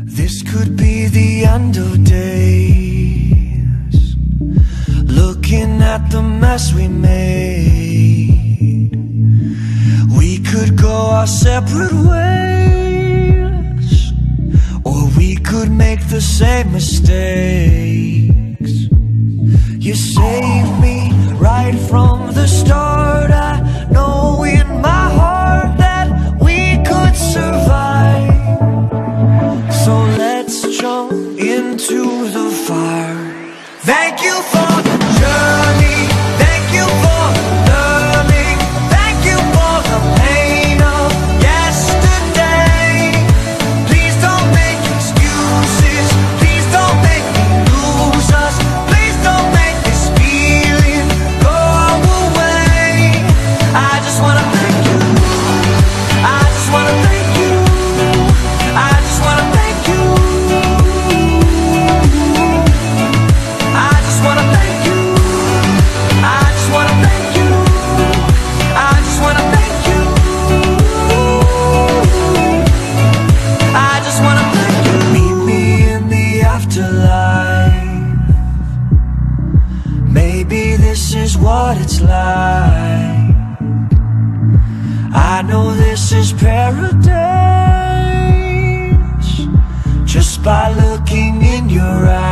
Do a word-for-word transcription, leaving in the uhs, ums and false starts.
This could be the end of days, looking at the mess we made. We could go our separate ways, or we could make the same mistakes. You saved me right from the start. I know in my heart that we could survive. So let's jump into the fire. Thank you for the journey. Thank you for the learning. Thank you for the pain of yesterday. Please don't make excuses. Please don't make me lose us. Please don't make this feeling go away. I just wanna thank you. I just wanna thank you. I just wanna thank you. I just wanna thank you. I just wanna thank you. I just wanna thank you. I just wanna thank you. Meet me in the afterlife. Maybe this is what it's like. I know this is paradise, just by looking in your eyes.